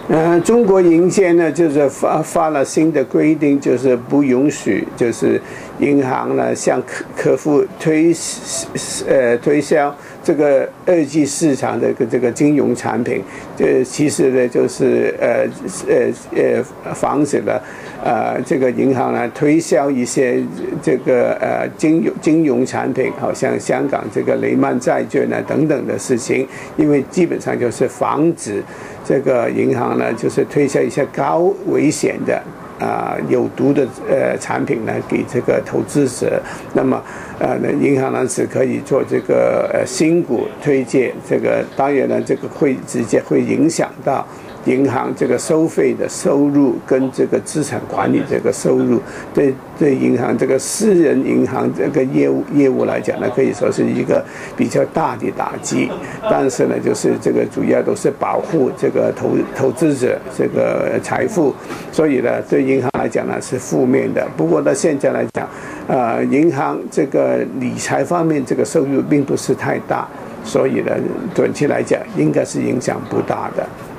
中国银监呢，就是发了新的规定，就是不允许，就是银行呢向客户推销这个二级市场的这个金融产品。其实呢就是防止了这个银行呢推销一些这个金融产品，好像香港这个雷曼债券呢等等的事情，因为基本上就是防止这个银行呢，就是推销一些高危险的有毒的产品呢给这个投资者。那么银行呢是可以做这个新股推介，这个当然呢这个会直接会影响到银行这个收费的收入跟这个资产管理这个收入，对银行这个私人银行这个业务来讲呢，可以说是一个比较大的打击。但是呢，就是这个主要都是保护这个投资者这个财富，所以呢，对银行来讲呢是负面的。不过呢，现在来讲，银行这个理财方面这个收入并不是太大，所以呢，短期来讲应该是影响不大的。